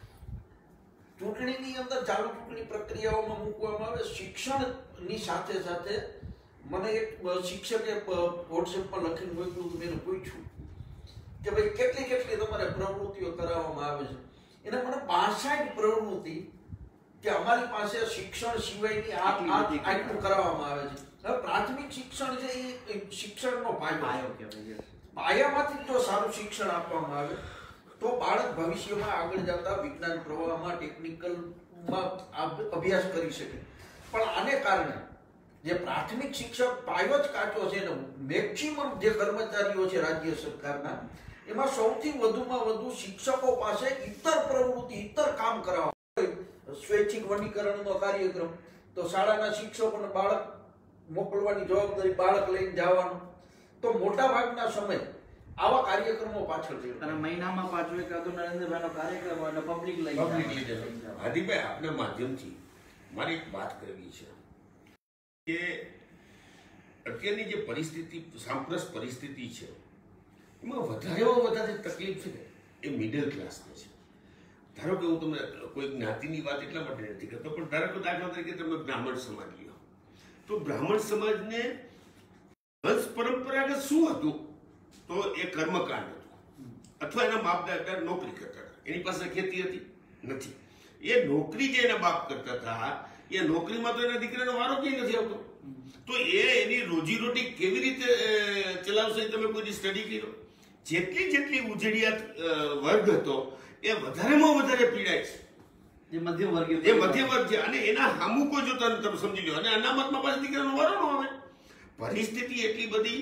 ચૂંટણીની અંદર ચાલુ ચૂંટણી પ્રક્રિયાઓમાં મૂકવામાં આવે. શિક્ષણની સાથે સાથે મને એક શિક્ષકે વોટ્સએપમાં લખીને મોકલ્યું, મેં પૂછ્યું કે ભાઈ કેટલી તમારે પ્રવૃત્તિઓ કરાવવામાં આવે છે. એને મને 62 પ્રવૃત્તિ કે અમારી પાસે શિક્ષણ સિવાયની આટલું કરાવવામાં આવે છે. હવે પ્રાથમિક શિક્ષણ છે એ શિક્ષણનો પાયો કહેવાય. પાયામાંથી જો સારું શિક્ષણ આપવામાં આવે તો બાળક ભવિષ્યમાં આગળ જતા વિજ્ઞાન પ્રવાહમાં, ટેકનિકલમાં અભ્યાસ કરી શકે. પણ આને કારણે જે પ્રાથમિક શિક્ષક પાયો જ કાચો છે ને, મેક્સિમમ જે કર્મચારીઓ છે રાજ્ય સરકારના, એમાં સૌથી વધુમાં વધુ શિક્ષકો પાસે ઇતર પ્રવૃત્તિ, ઇતર કામ કરાવવા. સ્વૈચ્છિક વનીકરણનો કાર્યક્રમ તો શાળાના શિક્ષકોને બાળક મોકલવાની જવાબદારી, બાળક લઈને જવાનું. તો મોટા ભાગના સમય આવા કાર્યક્રમો પાછળ છે. અને મહિનામાં પાછો એકાદો નરેન્દ્રભાઈનો કાર્યક્રમ અને પબ્લિક લઈ હાદીભાઈ, આપના માધ્યમથી મારી એક વાત કરવી છે કે અત્યારની જે પરિસ્થિતિ, સાંપ્રસ પરિસ્થિતિ છે, એમાં વધારેમાં વધારે તકલીફ છે ને એ મિડલ ક્લાસને છે. ધારો કે હું તમને કોઈ જ્ઞાતિની વાત એટલા માટે નથી કરતો, પણ ધારો કે દાખલા તરીકે તમે બ્રાહ્મણ સમાજ લો, તો બ્રાહ્મણ સમાજને વંશ પરંપરાગત શું હતું? તો એ કર્મકાંડ હતું, અથવા એના બાપ દાદા નોકરી કરતા હતા. એની પાસે ખેતી હતી નથી. એ નોકરી જે એના બાપ કરતા હતા, એ નોકરીમાં તો એના દીકરાનો વારો ક્યાંય નથી આવતો. તો એ એની રોજીરોટી કેવી રીતે ચલાવશે? તમે કોઈ સ્ટડી કર્યો? જેટલી ઉજળિયાત વર્ગ હતો એ વધારેમાં વધારે પીડાય છે. જે મધ્યમ વર્ગ છે. અને એના હામુ કોઈ જોતા તમે સમજી લો. અને અનામતમાં પાછી દીકરાનો વારો ન આવે. પરિસ્થિતિ એટલી બધી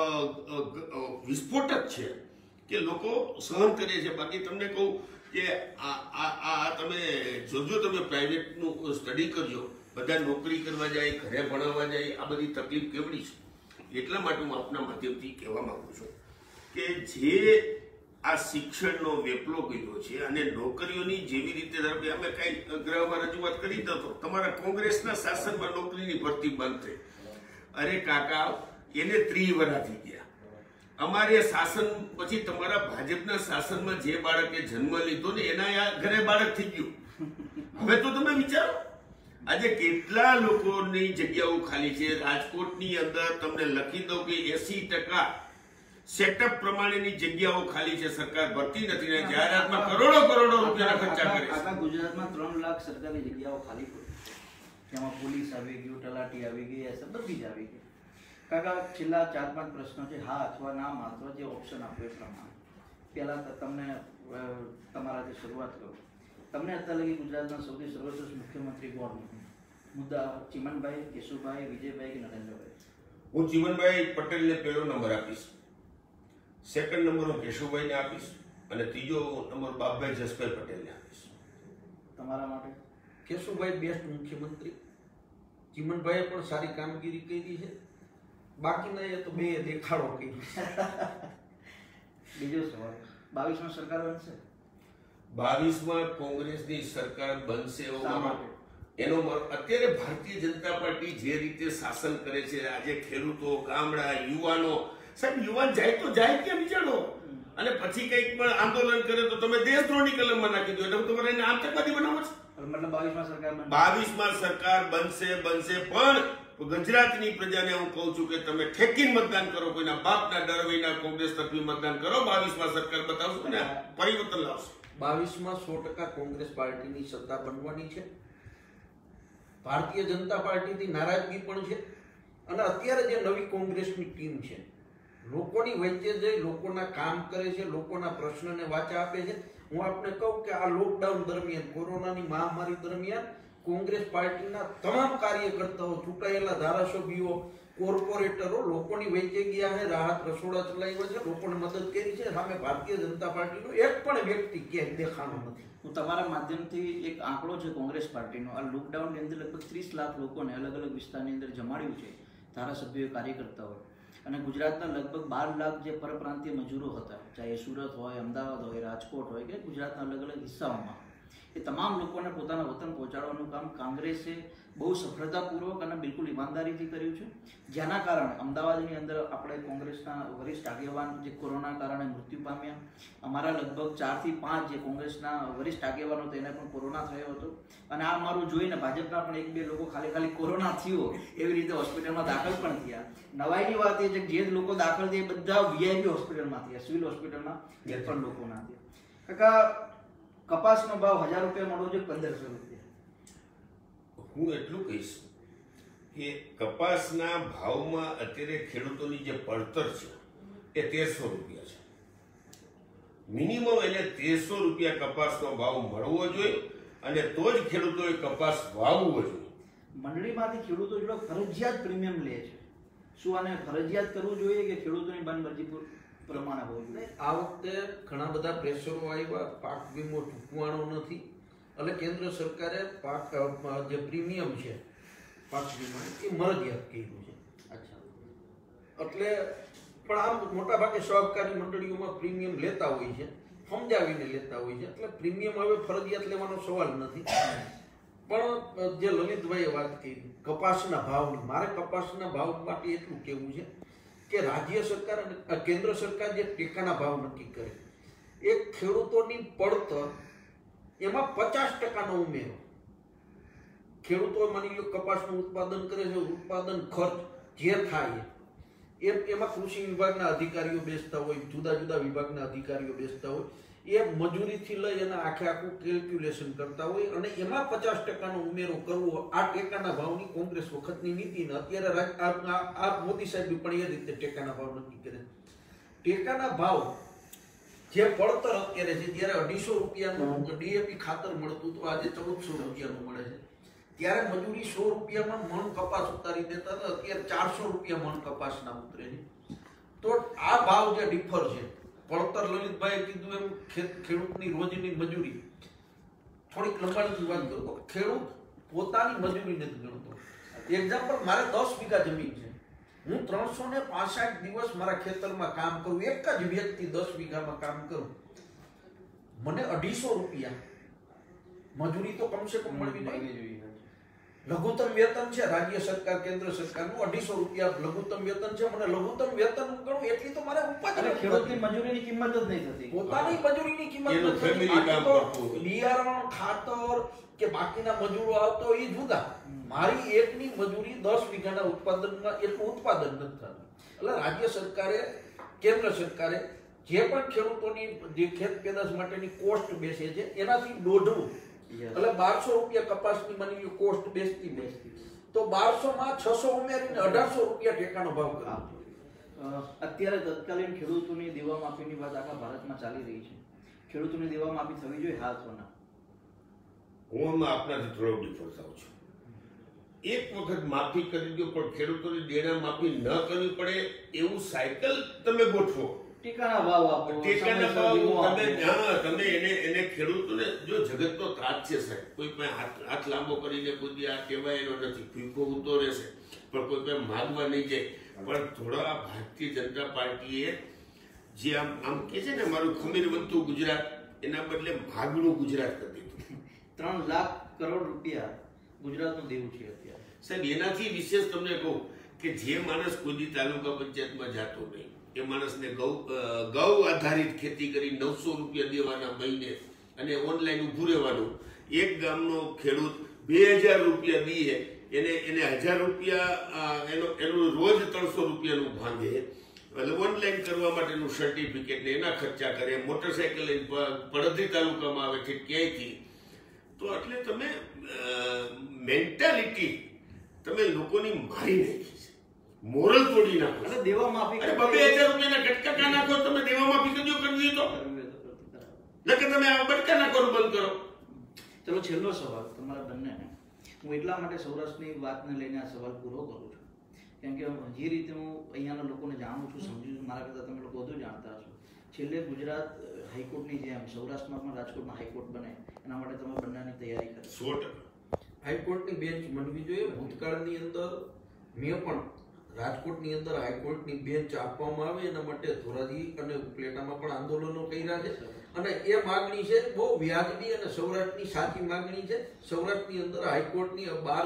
વિસ્ફોટક છે કે લોકો સહન કરે છે. બાકી તમને કહું કે આ તમે જોજો, તમે પ્રાઇવેટનું સ્ટડી કરજો, બધા નોકરી કરવા જાય, ઘરે ભણાવવા જાય, આ બધી તકલીફ કેવડી છે. એટલા માટે હું આપના માધ્યમથી કહેવા માંગુ છું કે જે આ શિક્ષણનો વેપલો કર્યો છે અને નોકરીઓની જેવી રીતે, ધારો કે અમે કઈ ગૃહમાં રજૂઆત કરી તો તમારા કોંગ્રેસના શાસનમાં નોકરીની ભરતી બંધ થઈ. અરે કાકા, એને 30 વર્ષ થઈ ગયા. અમારે શાસન પછી તમારા ભાજપના શાસનમાં જે બાળકે જન્મ લીધો ને એના ઘરે બાળક થઈ ગયું. હવે તો તમે વિચારો, આજે કેટલા લોકોની જગ્યાઓ ખાલી છે. રાજકોટની અંદર તમને લખી દઉં કે 80% સેટઅપ પ્રમાણેની જગ્યાઓ ખાલી છે. સરકાર ભરતી નથી ને જાહેરાતમાં કરોડો રૂપિયાના ખર્ચા કરે છે. આખા ગુજરાતમાં 3 લાખ સરકારી જગ્યાઓ ખાલી પડી. જેમાં પોલીસ આવી ગયું, તલાટી આવી ગઈ, એ બધી જ આવી ગઈ. કાકા, છેલ્લા 4-5 પ્રશ્નો છે, હા અથવા ના માત્ર જે ઓપ્શન આપ્યો એ પ્રમાણે. પહેલાં તમને તમારાથી શરૂઆત કરું. તમને અત્યારે લગી ગુજરાતના સૌથી સર્વશ્રેષ્ઠ મુખ્યમંત્રી કોણ? મુદ્દા ચીમનભાઈ, કેશુભાઈ, વિજયભાઈ કે નરેન્દ્રભાઈ? હું ચીમનભાઈ પટેલને પહેલો નંબર આપીશ, સેકન્ડ નંબર હું કેશુભાઈને આપીશ અને ત્રીજો નંબર બાપભાઈ જસભાઈ પટેલને આપીશ. તમારા માટે કેશુભાઈ બેસ્ટ મુખ્યમંત્રી, ચીમનભાઈએ પણ સારી કામગીરી કરી છે, બાકીના એ તો બે દેખાડો કરી. બીજો સવાલ, 22માં સરકાર બનશે? 22માં કોંગ્રેસની સરકાર બનશે એવો શા મારો માટે? એનો અત્યારે ભારતીય જનતા પાર્ટી જે રીતે શાસન કરે છે, આજે ખેડૂતો, ગામડા, યુવાનો, સાહેબ યુવાન જાય તો જાય ક્યાં બિચારો, અને પછી કંઈક પણ આંદોલન કરે તો તમે દેશદ્રોહની કલમમાં નાખી દો, એટલે તમારે એને આતંકવાદી બનાવો છો. મતલબ 22માં સરકાર બનશે? 22માં સરકાર બનશે પણ ગુજરાતની પ્રજાને હું કહું છું કે તમે ઠેકીને મતદાન કરો, કોઈના બાપના ડર વિના કોંગ્રેસ તરફી મતદાન કરો. 22માં સરકાર બતાવશું ને પરિવર્તન લાવશું. 22માં 100% કોંગ્રેસ પાર્ટીની સત્તા બનવાની છે. ભારતીય જનતા પાર્ટીથી નારાજગી પણ છે, અને અત્યારે જે નવી કોંગ્રેસની ટીમ છે, લોકોની વચ્ચે જઈ લોકોના કામ કરે છે, લોકોના પ્રશ્નને વાચા આપે છે. હું આપને કહું કે આ લોકડાઉન દરમિયાન, કોરોનાની મહામારી દરમિયાન કોંગ્રેસ પાર્ટીના તમામ કાર્યકર્તાઓ, ચૂંટાયેલા ધારાસભ્યો, કોર્પોરેટરો લોકોની વચ્ચે ગયા છે, રાહત રસોડા ચલાવ્યા છે, લોકોને મદદ કરી છે. સામે ભારતીય જનતા પાર્ટીનો એક પણ વ્યક્તિ ક્યાંય દેખાણો નથી. હું તમારા માધ્યમથી એક આંકડો છે કોંગ્રેસ પાર્ટીનો, આ લોકડાઉનની અંદર લગભગ 30 લાખ લોકોને અલગ અલગ વિસ્તારની અંદર જમાડ્યું છે ધારાસભ્યો, કાર્યકર્તાઓ, અને ગુજરાતના લગભગ 12 લાખ જે પરપ્રાંતીય મજૂરો હતા, ચાહે સુરત હોય, અમદાવાદ હોય, રાજકોટ હોય કે ગુજરાતના અલગ અલગ હિસ્સાઓમાં, એ તમામ લોકોને પોતાના વતન પહોંચાડવાનું કામ કોંગ્રેસે બહુ સફળતાપૂર્વક અને બિલકુલ ઈમાનદારીથી કર્યું છે. જેના કારણે અમદાવાદની અંદર આપણે કોંગ્રેસના વરિષ્ઠ આગેવાન જે કોરોના કારણે મૃત્યુ પામ્યા, અમારા લગભગ 4 થી 5 જે કોંગ્રેસના વરિષ્ઠ આગેવાનો તેને પણ કોરોના થયો હતો, અને આ અમારું જોઈને ભાજપના પણ 1-2 લોકો ખાલી કોરોના થયો એવી રીતે હોસ્પિટલમાં દાખલ પણ થયા. નવાઈની વાત એ છે કે જે લોકો દાખલ થયા એ બધા વીઆઈપી હોસ્પિટલમાં થયા, સિવિલ હોસ્પિટલમાં એક પણ લોકો ના થયા. કાકા, કપાસનો ભાવ 1000 રૂપિયા મળવો જોઈએ 1500 રૂપિયા. હું એટલું કહીશ કે કપાસના ભાવમાં અત્યારે ખેડૂતોની જે પડતર છે એ 1300 રૂપિયા છે. મિનિમમ એને 1300 રૂપિયા કપાસનો ભાવ મળવો જોઈએ, અને તો જ ખેડૂતોએ કપાસ વાવવો જોઈએ. મંડળીમાંથી ખેડૂતો એટલો ફરજિયાત પ્રીમિયમ લે છે, શું આને ફરજિયાત કરવું જોઈએ કે ખેડૂતોની બનમરજી પ્રમાણે હોવું જોઈએ? આ વખતે ઘણા બધા પ્રેશરો આવ્યા, પાક વીમો ચૂકવાનો નથી, એટલે કેન્દ્ર સરકારે પાક જે પ્રીમિયમ છે પાક વીમા એ મરજિયાત કર્યું છે. અચ્છા. એટલે પણ આમ મોટા ભાગે સહકારી મંડળીઓમાં પ્રીમિયમ લેતા હોય છે, સમજાવીને લેતા હોય છે, એટલે પ્રીમિયમ હવે ફરજિયાત લેવાનો સવાલ નથી. પણ જે લલિતભાઈએ વાત કરી કપાસના ભાવની, મારે કપાસના ભાવ માટે એટલું કહેવું છે કે રાજ્ય સરકાર અને કેન્દ્ર સરકાર જે ટેકાના ભાવ નક્કી કરે, એ ખેડૂતોની પડતર એમાં 50%નો ઉમેરો. ખેડૂતો માની લો કપાસનું ઉત્પાદન કરે છે, ઉત્પાદન ખર્ચ જે થાય એમાં કૃષિ વિભાગના અધિકારીઓ બેસતા હોય, જુદા જુદા વિભાગના અધિકારીઓ બેસતા હોય, એ મજૂરીથી લઈ અને આખું કેલ્ક્યુલેશન કરતા હોય, અને એમાં 50%નો ઉમેરો કરવો આ ટેકાના ભાવની કોંગ્રેસ વખતની નીતિ. ને અત્યારે આ મોદી સાહેબ પણ એ રીતે ટેકાના ભાવ નક્કી કરે. ટેકાના ભાવ જે પડતર અત્યારે છે, જ્યારે 250 રૂપિયાનું ડીએપી ખાતર મળતું તો આજે 1400 રૂપિયાનું મળે છે. ત્યારે મજૂરી 100 રૂપિયામાં મણ કપાસ ઉતારી દેતા હતા, અત્યારે 400 રૂપિયા મણ કપાસના ઉતરે છે. તો આ ભાવ જે ડિફર છે, પડતર લલિતભાઈએ કીધું એમ ખેડૂતની રોજની મજૂરી, થોડીક લંબાણની વાત કરું તો ખેડૂત પોતાની મજૂરી નથી ગણતો. એક્ઝામ્પલ, મારે 10 વીઘા જમીન છે, હું 365 દિવસ મારા ખેતરમાં કામ કરું, એક જ વ્યક્તિ 10 વીઘામાં કામ કરું, મને 250 રૂપિયા મજૂરી તો કમસે કમ મળવી જોઈએ. લઘુત્તમ વેતન છે રાજ્ય સરકાર કેન્દ્ર સરકારનું 250 રૂપિયા લઘુત્તમ વેતન છે, મને લઘુત્તમ વેતન ગણું એટલી તો મારે ઉપાધિ. ખેડૂતની મજૂરીની કિંમત જ નહીં થતી, પોતાની મજૂરીની કિંમત બિયારણ, ખાતર કે બાકીના મજૂરો આવતો એ જુદા. મારી એકની મજૂરી 10 વીઘાના ઉત્પાદનમાં એટલું ઉત્પાદન નથી થતું. એટલે રાજ્ય સરકારે, કેન્દ્ર સરકારે જે પણ ખેડૂતોની જે ખેત પેદાશ માટેની કોસ્ટ બેસે છે એનાથી દોઢું, એટલે 1200 રૂપિયા કપાસની માની કોસ્ટ બેસતી તો 1200માં 600 ઉમેરીને 1800 રૂપિયા ટેકાનો ભાવ કર્યો. અત્યારે તત્કાલીન ખેડૂતોની દેવા માફીની વાત આખા ભારતમાં ચાલી રહી છે. ખેડૂતોની દેવા માફી થવી જોઈએ, હા અથવા ના? હું આપનાથી થોડો ડિફર થાઉં છું. એક વખત માફી કરી દો, પણ ખેડૂતોની દેણા માફી ન કરવી પડે એવું સાયકલ તમે ગોઠવો. ટેકાના ભાવ આપો, ટેકાના ભાવ વીમો આપો. તમે એને ખેડૂતોને, જો જગતનો ત્રાસ છે સાહેબ, કોઈ પણ હાથ લાંબો કરીને કોઈ આ કહેવાય એનો નથી, ભીખો ઊંધો રહેશે, પણ કોઈ પણ માગવા નહીં જાય. પણ થોડા ભારતીય જનતા પાર્ટીએ જે આમ કે છે ને મારું ખમીર બનતું ગુજરાત, એના બદલે માગણું ગુજરાત કરી દીધું. 3 લાખ કરોડ રૂપિયા ગુજરાતનું દેવું છે અત્યારે. સાહેબ એનાથી વિશેષ તમને કહું કે જે માણસ કોઈ દી તાલુકા પંચાયતમાં જાતો નહીં, એ માણસને ગૌ આધારિત ખેતી કરી 900 રૂપિયા દેવાના મહિને અને ઓનલાઈન ઊભું રહેવાનું. એક ગામનો ખેડૂત 2000 રૂપિયા દે, એને 1000 રૂપિયા એનું રોજ 300 રૂપિયાનું ભાંગે, એટલે ઓનલાઈન કરવા માટેનું સર્ટિફિકેટ ને એના ખર્ચા કરે, મોટરસાયકલ લઈને પડધરી તાલુકામાં આવે છે ક્યાંયથી. તો એટલે તમે મેન્ટાલિટી તમે લોકોની મારી નાખી છે, મોરલ તોડી નાખો. એટલે દેવા માફી અરે 2000 રૂપિયાના કટકા નાખો, તમે દેવા માફી કરજો કરી દીધો, નકર તમે આ બટકા નાખવાનું બંધ કરો. ચલો છેલ્લો સવાલ તમારા બંનેને. હું એટલા માટે સૌરાષ્ટ્રની વાતને લઈને આ સવાલ પૂરો કરું છું, કેમ કે જે રીતે હું અહીંયાના લોકોને જાણું છું, સમજુ છું, મારા કરતાં તમે લોકો વધુ જાણતા હશો. છેલ્લે ગુજરાત હાઈકોર્ટની જેમ સૌરાષ્ટ્રમાં પણ રાજકોટમાં હાઈકોર્ટ બને એના માટે તમે બંનેની તૈયારી કરી? 100%. હાઈકોર્ટની બેન્ચ બનવી જોઈએ. ભૂતકાળની અંદર મેં પણ રાજકોટની અંદર હાઈકોર્ટની બેન્ચ આપવામાં આવે એના માટે ધોરાજી અને ઉપલેટામાં પણ આંદોલનો કર્યા છે, અને એ માગણી છે બહુ વ્યાજબી અને સૌરાષ્ટ્રની સાચી માગણી છે. સૌરાષ્ટ્રની અંદર હાઈકોર્ટની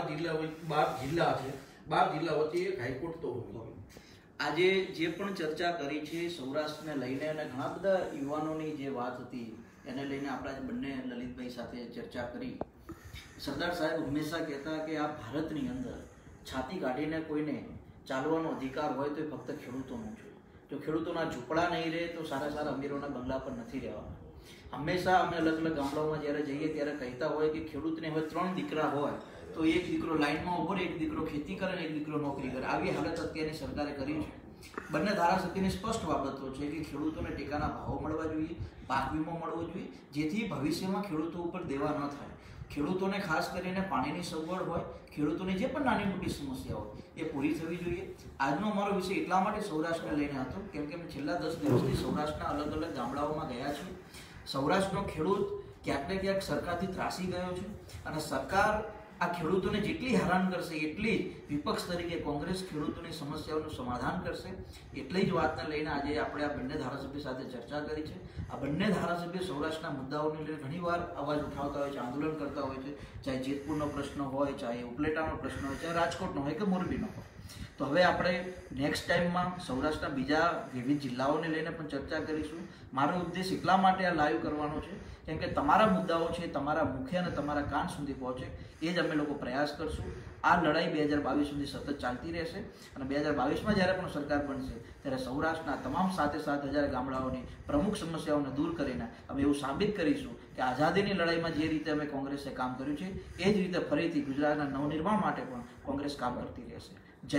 12 જિલ્લા છે, 12 જિલ્લા વચ્ચે એક હાઈકોર્ટ તો હોવી જોઈએ. આજે જે પણ ચર્ચા કરી છે સૌરાષ્ટ્રને લઈને અને ઘણા બધા યુવાનોની જે વાત હતી એને લઈને આપણા બંને લલિતભાઈ સાથે ચર્ચા કરી. સરદાર સાહેબ હંમેશા કહેતા કે આ ભારતની અંદર છાતી કાઢીને કોઈને ચાલવાનો અધિકાર હોય તો એ ફક્ત ખેડૂતોનો છે. જો ખેડૂતોના ઝૂંપડા નહીં રહે તો સારા સારા અમીરોના બંગલા પર નથી રહેવાના. હંમેશા અમે અલગ અલગ ગામડાઓમાં જ્યારે જઈએ ત્યારે કહેતા હોય કે ખેડૂતને હવે 3 દીકરા હોય તો એક દીકરો લાઈનમાં ઉભો રહે, એક દીકરો ખેતી કરે અને એક દીકરો નોકરી કરે. આવી હાલત અત્યારની સરકારે કરી છે. બંને ધારાસભ્યની સ્પષ્ટ બાબતો છે કે ખેડૂતોને ટેકાના ભાવો મળવા જોઈએ, પાક વીમો મળવો જોઈએ, જેથી ભવિષ્યમાં ખેડૂતો ઉપર દેવા ન થાય. ખેડૂતોને ખાસ કરીને પાણીની સગવડ હોય, ખેડૂતોની જે પણ નાની મોટી સમસ્યા હોય એ પૂરી થવી જોઈએ. આજનો અમારો વિષય એટલા માટે સૌરાષ્ટ્રને લઈને હતો કેમ કે અમે છેલ્લા 10 દિવસથી સૌરાષ્ટ્રના અલગ અલગ ગામડાઓમાં ગયા છીએ. સૌરાષ્ટ્રનો ખેડૂત ક્યાંક ને ક્યાંક સરકારથી ત્રાસી ગયો છે, અને સરકાર આ ખેડૂતોને જેટલી હેરાન કરશે એટલી જ વિપક્ષ તરીકે કોંગ્રેસ ખેડૂતોની સમસ્યાઓનું સમાધાન કરશે. એટલી જ વાતને લઈને આજે આપણે આ બંને ધારાસભ્ય સાથે ચર્ચા કરી છે. આ બંને ધારાસભ્ય સૌરાષ્ટ્રના મુદ્દાઓને લઈને ઘણીવાર અવાજ ઉઠાવતા હોય છે, આંદોલન કરતા હોય છે, ચાહે જેતપુરનો પ્રશ્ન હોય, ચાહે ઉપલેટાનો પ્રશ્ન હોય, ચાહે રાજકોટનો હોય કે મોરબીનો હોય. તો હવે આપણે નેક્સ્ટ ટાઈમમાં સૌરાષ્ટ્રના બીજા વિવિધ જિલ્લાઓને લઈને પણ ચર્ચા કરીશું. મારો ઉદ્દેશ એટલા માટે આ લાઈવ કરવાનો છે કેમ કે તમારા મુદ્દાઓ છે તમારા મુખ્ય અને તમારા કાન સુધી પહોંચે એ જ અમે લોકો પ્રયાસ કરશું. આ લડાઈ 2022 સુધી સતત ચાલતી રહેશે, અને 2022માં જ્યારે પણ સરકાર બનશે ત્યારે સૌરાષ્ટ્રના તમામ 7,000 ગામડાઓની પ્રમુખ સમસ્યાઓને દૂર કરીને અમે એવું સાબિત કરીશું કે આઝાદીની લડાઈમાં જે રીતે અમે કોંગ્રેસે કામ કર્યું છે એ જ રીતે ફરીથી ગુજરાતના નવનિર્માણ માટે પણ કોંગ્રેસ કામ કરતી રહેશે.